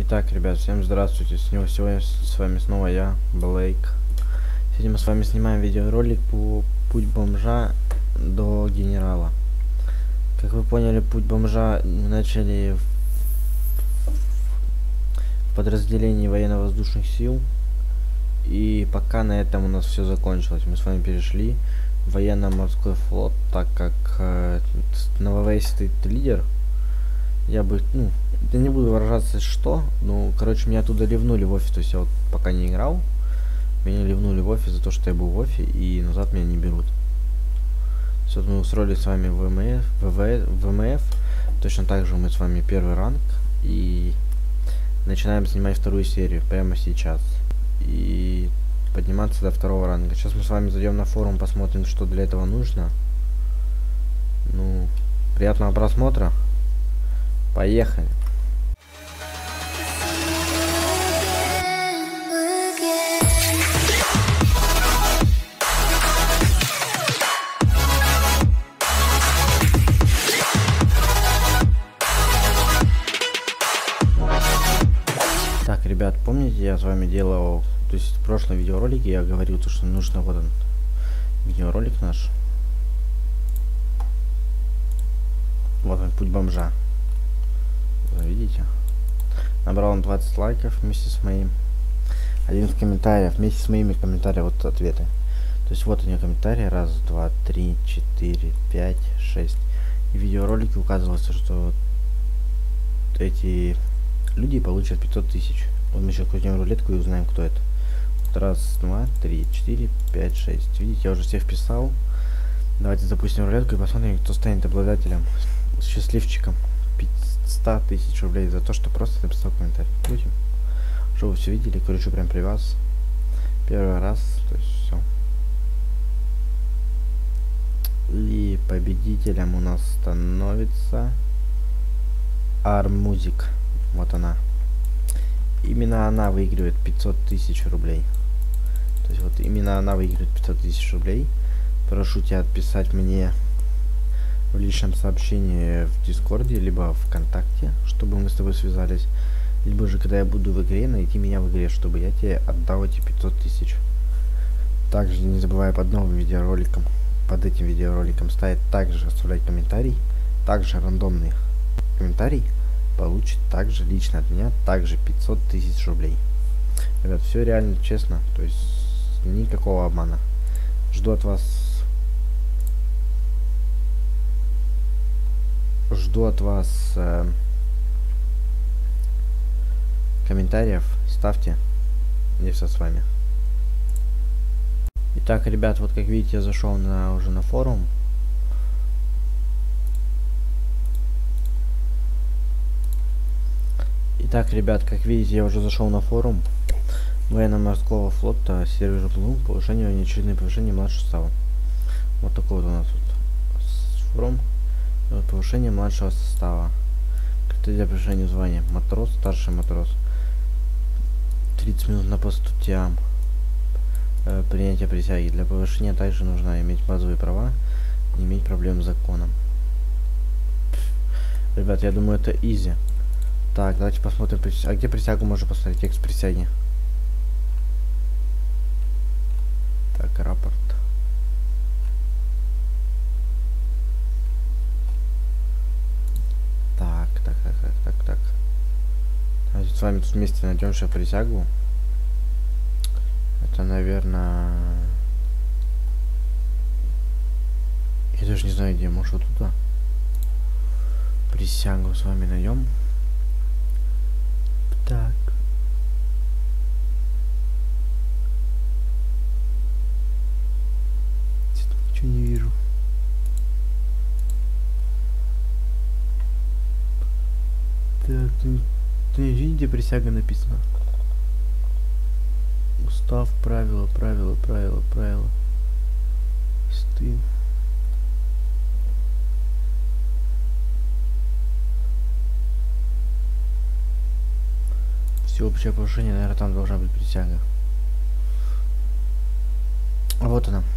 Итак, ребят, всем здравствуйте. Сегодня с вами снова я, Блейк. Сегодня мы с вами снимаем видеоролик по путь бомжа до генерала. Как вы поняли, путь бомжа начали в подразделении военно-воздушных сил. И пока на этом у нас все закончилось. Мы с вами перешли в военно-морской флот, так как на ВВС стоит лидер. Я не буду выражаться что, но, короче, меня оттуда ливнули в офис, то есть я вот пока не играл, меня ливнули в офис за то, что я был в офисе, и назад меня не берут. Все, мы устроили с вами ВМФ, точно так же мы с вами первый ранг, и начинаем снимать вторую серию прямо сейчас, и подниматься до второго ранга. Сейчас мы с вами зайдем на форум, посмотрим, что для этого нужно. Ну, приятного просмотра. Поехали. Так, ребят, помните, я с вами делал, то есть в прошлом видеоролике я говорил, что нужно, вот он, видеоролик наш. Вот он, путь бомжа. Видите? Набрал он 20 лайков вместе с моим. 11 комментариев вместе с моими комментариями, вот ответы. То есть вот у нее комментарии. Раз, два, три, 4, 5, 6. И в видеоролике указывалось, что вот эти люди получат 500 тысяч. Вот мы сейчас крутим рулетку и узнаем, кто это. Вот раз, два, три, 4, 5, 6. Видите, я уже всех вписал. Давайте запустим рулетку и посмотрим, кто станет обладателем, счастливчиком 100 тысяч рублей за то, что просто написал комментарий. Крутим. Что вы все видели, кручу прям при вас. Первый раз, то есть все. И победителем у нас становится Армузик. Вот она. Именно она выигрывает 500 тысяч рублей. То есть вот именно она выигрывает 500 тысяч рублей. Прошу тебя отписать мне в личном сообщении в Дискорде, либо ВКонтакте, чтобы мы с тобой связались. Либо же, когда я буду в игре, найти меня в игре, чтобы я тебе отдал эти 500 тысяч. Также не забывай под новым видеороликом, под этим видеороликом ставить, также оставлять комментарий. Также рандомный комментарий получит также лично от меня, также 500 тысяч рублей. Ребят, все реально честно, то есть никакого обмана. Жду от вас комментариев, ставьте, и все с вами. Итак, ребят, вот как видите, я зашел уже на форум. Итак, ребят, как видите, я уже зашел на форум военно-морского флота, сервер Блум, повышение, неочередное повышение младшего состава. Вот такой вот у нас вот форум. Повышение младшего состава. Критерия повышения звания: матрос, старший матрос. 30 минут на посту ТИАМ. Принятие присяги. Для повышения также нужно иметь базовые права, не иметь проблем с законом. Ребят, я думаю, это изи. Так, давайте посмотрим. А где присягу можно посмотреть? Текст присяги. Так, рапорт. Так. Давайте с вами тут вместе найдем сейчас присягу. Это, наверное... Я даже не знаю, где. Может, вот туда? Присягу с вами найдем. Так. Ничего не вижу. Так, ты видите, присяга написано. Устав, правила. Стыд. Всеобщее повышение, наверное, там должна быть присяга. Вот она.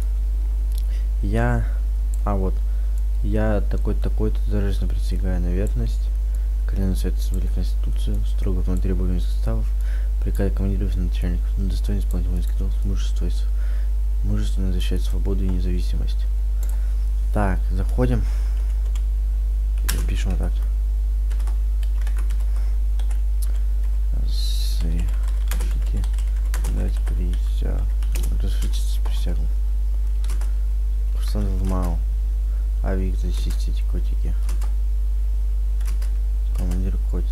Я такой-то торжественно присягаю на верность Коленный совет создали Конституцию, строго выполнять требования составов, приказать командиров и начальников, достойно исполнять воинский долг, мужественно защищать свободу и независимость. Так, заходим и пишем вот так. Разрешите присягу. Курсант в МАУ. Авик, защитите котики. Командир котик.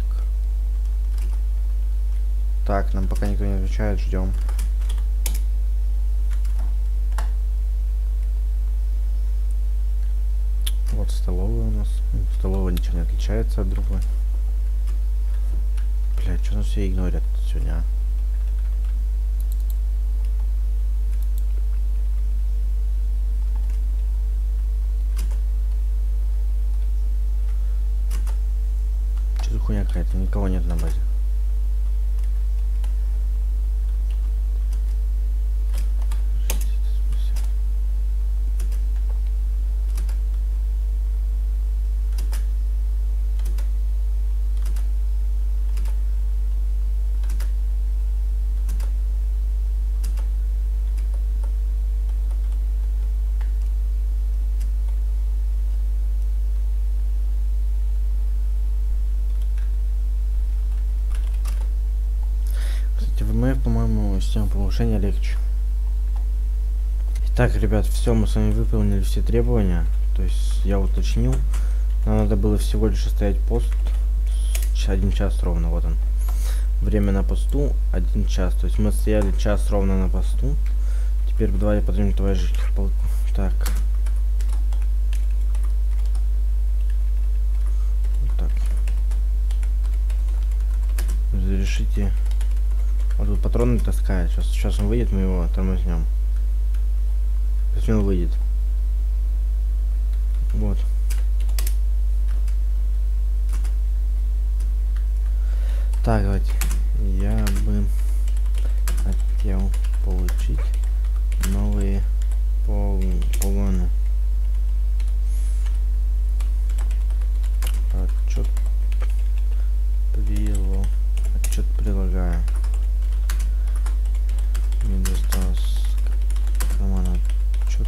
Так, нам пока никто не отвечает, ждем. Вот столовая у нас. Столовая ничего не отличается от другой. Блять, что нас все игнорят сегодня, а? Что за хуйня какая-то? Никого нет на базе. ВМФ, по-моему, система повышения легче. Итак, ребят, все, мы с вами выполнили все требования. То есть я уточнил. Нам надо было всего лишь стоять пост 1 час ровно, вот он. Время на посту 1 час. То есть мы стояли час ровно на посту. Теперь давайте поднимем товарищ полку. Так. Вот так. Разрешите. Вот тут патроны таскает. Сейчас он выйдет, мы его тормознем. Если он выйдет. Вот. Так, давайте. Я бы хотел получить новые погоны. Отчет прилагаю. Мне досталось карман отчет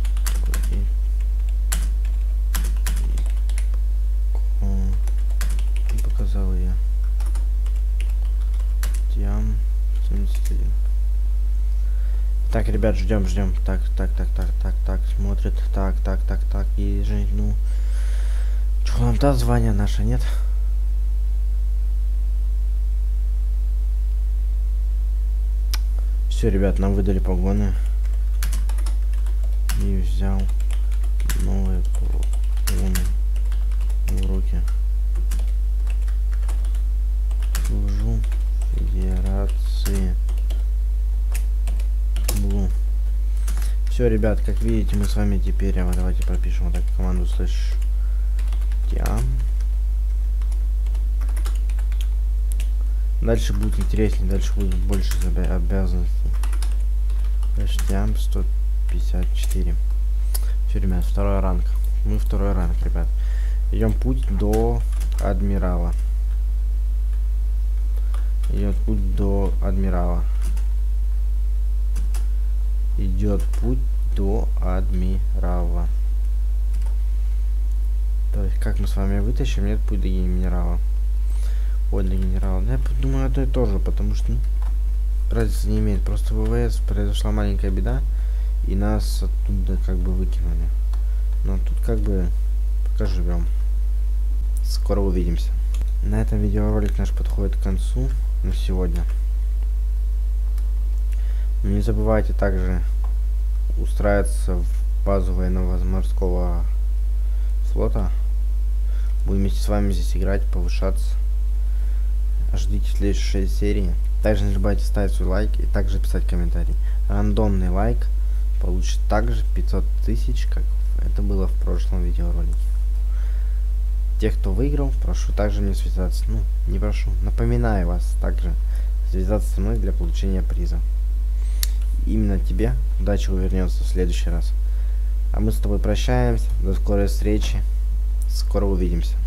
и показал я. Тям 71. Так, ребят, ждем. Так, смотрит. Так, и же, ну. Чё нам та звание наше, нет? Все, ребят, нам выдали погоны. И взял новые погоны в руки. Служу Федерации. Все, ребят, как видите, мы с вами теперь, давайте пропишем вот так команду слэш тям. Дальше будет интереснее, дальше будет больше обязанностей. Слэш тям 154. Все, ребят, второй ранг. Мы второй ранг, ребят. Идем путь до адмирала. Идет путь до адмирала. Идет путь до адмирала. То есть, как мы с вами вытащим, нет путь до генерала. Ой, до генерала. Я думаю, это и то же, потому что, ну, разницы не имеет. Просто в ВВС произошла маленькая беда, и нас оттуда как бы выкинули. Но тут как бы пока живем. Скоро увидимся. На этом видеоролик наш подходит к концу на сегодня. Не забывайте также устраиваться в базу военно-морского флота. Будем вместе с вами здесь играть, повышаться. Ждите следующей серии. Также не забывайте ставить свой лайк и также писать комментарий. Рандомный лайк получит также 500 тысяч, как это было в прошлом видеоролике. Тех, кто выиграл, прошу также мне связаться. Ну, не прошу, напоминаю вас также связаться со мной для получения приза. Именно тебе удача увернется в следующий раз. А мы с тобой прощаемся. До скорой встречи. Скоро увидимся.